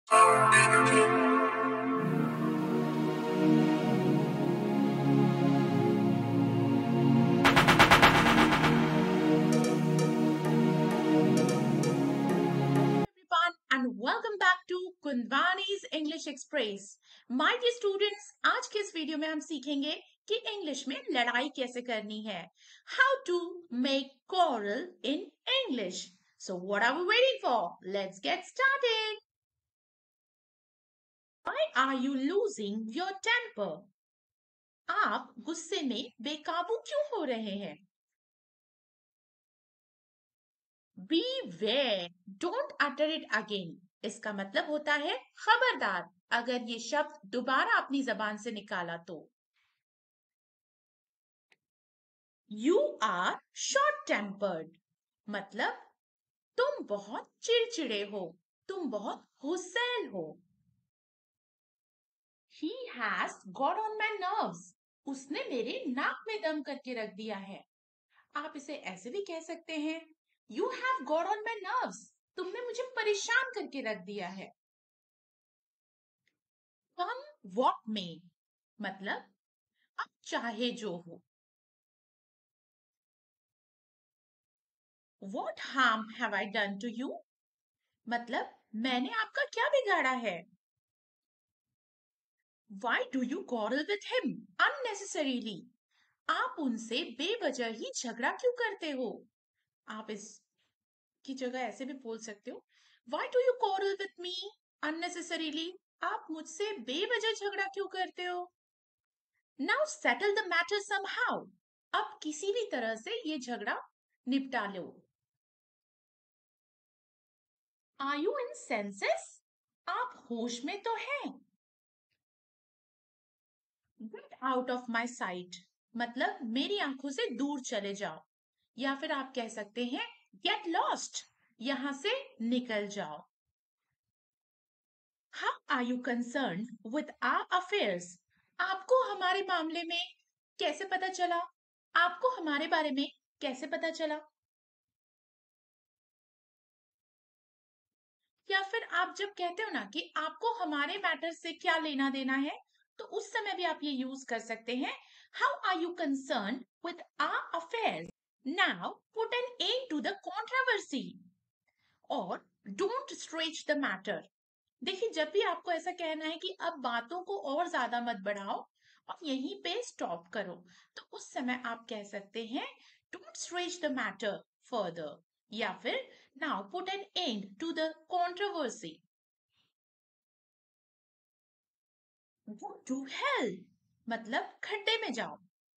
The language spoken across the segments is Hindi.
everyone and welcome back to कुंदवानी's English Express. My dear students, आज के इस वीडियो में हम सीखेंगे कि इंग्लिश में लड़ाई कैसे करनी है. How to make quarrel in English. So what are we waiting for? Let's get started. Why are you losing your temper? आप गुस्से में बेकाबू क्यों हो रहे हैं? Beware, don't utter it again. इसका मतलब होता है खबरदार अगर ये शब्द दोबारा अपनी जबान से निकाला तो. You are short tempered. मतलब तुम बहुत चिड़चिड़े हो, तुम बहुत गुस्सैल हो. He has got on my nerves. उसने मेरे नाक में दम करके रख दिया है. आप इसे ऐसे भी कह सकते हैं, You have got on my nerves. तुमने मुझे परेशान करके रख दिया है. Come what may, मतलब अब चाहे जो हो. What harm have I done to you? मतलब मैंने आपका क्या बिगाड़ा है? Why do you quarrel with him unnecessarily? आप उनसे बेवजह ही झगड़ा क्यों करते हो? आप इसकी जगह ऐसे भी बोल सकते हो, Why do you quarrel with me unnecessarily? आप मुझसे बेवजह झगड़ा क्यों करते हो? Now settle the matter somehow. अब किसी भी तरह से ये झगड़ा निपटा लो. Are you in senses? आप होश में तो हैं? Get out of my sight. मतलब मेरी आंखों से दूर चले जाओ. या फिर आप कह सकते हैं get lost. यहां से निकल जाओ. How are you concerned with our affairs? आपको हमारे मामले में कैसे पता चला? आपको हमारे बारे में कैसे पता चला? या फिर आप जब कहते हो ना कि आपको हमारे मैटर से क्या लेना देना है, तो उस समय भी आप ये यूज कर सकते हैं, how are you concern with our affairs? Now put an end to the controversy और डोंट स्ट्रेच द मैटर. देखिए, जब भी आपको ऐसा कहना है कि अब बातों को और ज्यादा मत बढ़ाओ और यहीं पे स्टॉप करो, तो उस समय आप कह सकते हैं don't stretch the matter further, या फिर now put an end to the controversy. Go to hell मतलब खड्डे में जाओ.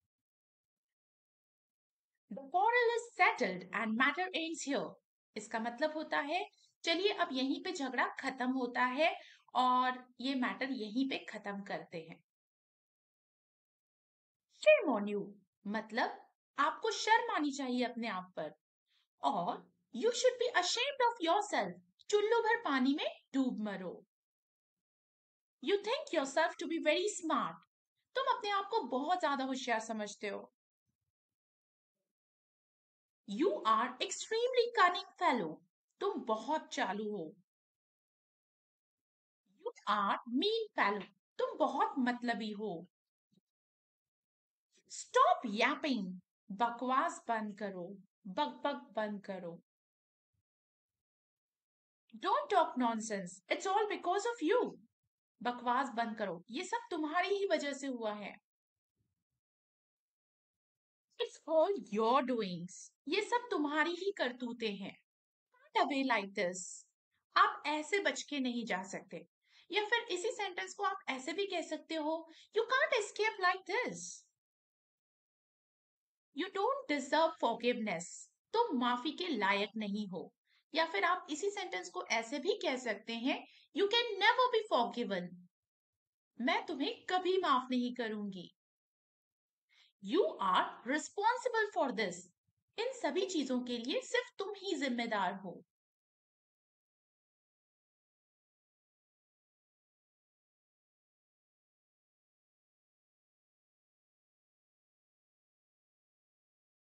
The quarrel is settled and matter ends here. इसका मतलब होता है चलिए अब यहीं पे झगड़ा खत्म होता है और ये मैटर यहीं पे खत्म करते हैं. Shame on you मतलब आपको शर्म आनी चाहिए अपने आप पर. और you should be ashamed of yourself. चुल्लू भर पानी में डूब मरो. You think yourself to be very smart. तुम अपने आप को बहुत ज्यादा होशियार समझते हो. You are extremely cunning fellow. तुम बहुत चालू हो. You are mean fellow. तुम बहुत मतलबी हो. Stop yapping. बकवास बंद करो. बक बक बंद करो. Don't talk nonsense. It's all because of you. बकवास बंद करो. ये सब तुम्हारी ही वजह से हुआ है. It's all your doings. ये सब तुम्हारी ही करतूतें हैं. Not away like this. आप ऐसे बच के नहीं जा सकते. या फिर इसी सेंटेंस को आप ऐसे भी कह सकते हो, You can't escape like this. You don't deserve forgiveness. तुम माफी के लायक नहीं हो. या फिर आप इसी सेंटेंस को ऐसे भी कह सकते हैं, You can never be forgiven. मैं तुम्हें कभी माफ नहीं करूंगी. You are responsible for this. इन सभी चीजों के लिए सिर्फ तुम ही जिम्मेदार हो.